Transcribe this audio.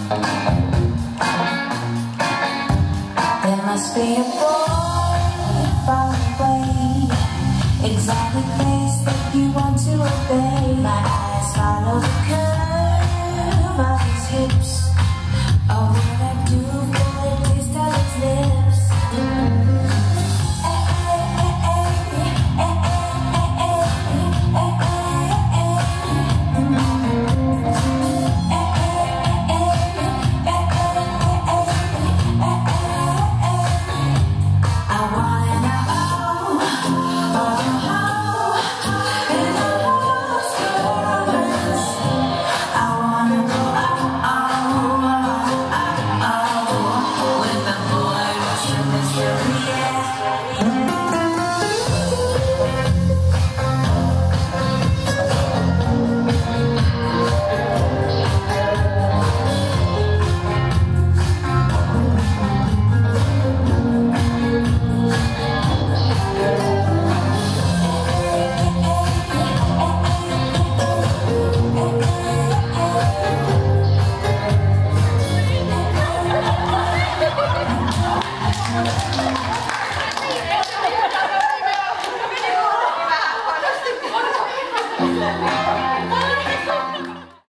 There must be a boy far away, exactly the place that you want to obey. My eyes follow the curve.